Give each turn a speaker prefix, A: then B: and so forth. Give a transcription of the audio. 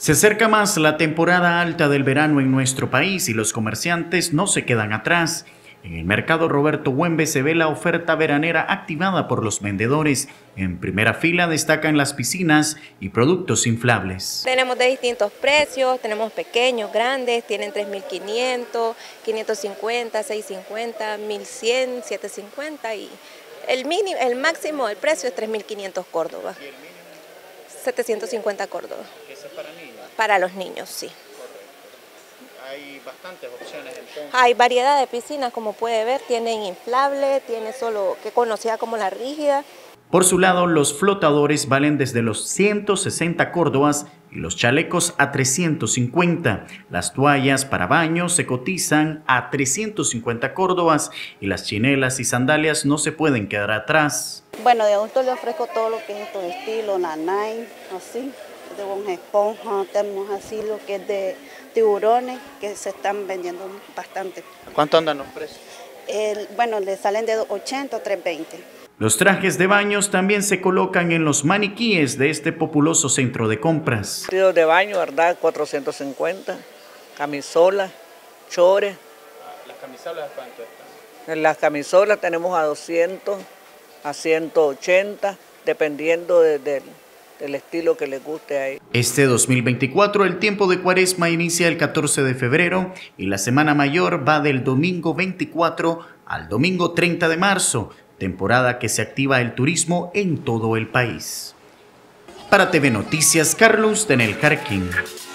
A: Se acerca más la temporada alta del verano en nuestro país y los comerciantes no se quedan atrás. En el mercado Roberto Güembe se ve la oferta veranera activada por los vendedores. En primera fila destacan las piscinas y productos inflables.
B: Tenemos de distintos precios, tenemos pequeños, grandes, tienen 3.500, 550, 650, 1.100, 750 y el máximo del precio es 3.500 Córdoba. ¿Y el mínimo? 750 Córdoba.
C: ¿Eso es para niños?
B: Para los niños, sí.
C: Correcto. Hay bastantes opciones entonces.
B: Hay variedad de piscinas, como puede ver, tienen inflable, tiene solo que conocida como la rígida.
A: Por su lado, los flotadores valen desde los 160 córdobas y los chalecos a 350. Las toallas para baño se cotizan a 350 córdobas y las chinelas y sandalias no se pueden quedar atrás.
D: Bueno, de adulto le ofrezco todo lo que es todo estilo, nanay, así, de Bob Esponja, tenemos así lo que es de tiburones que se están vendiendo bastante.
C: ¿Cuánto andan los precios?
D: Bueno, le salen de 80 a 320.
A: Los trajes de baños también se colocan en los maniquíes de este populoso centro de compras.
E: Vestidos de baño, ¿verdad? 450, camisolas, chores.
C: ¿Las camisolas cuánto están?
E: En las camisolas tenemos a 200, a 180, dependiendo del estilo que les guste ahí.
A: Este 2024 el tiempo de Cuaresma inicia el 14 de febrero y la Semana Mayor va del domingo 24 al domingo 30 de marzo, temporada que se activa el turismo en todo el país. Para TV Noticias, Carlos Denel Jarquín.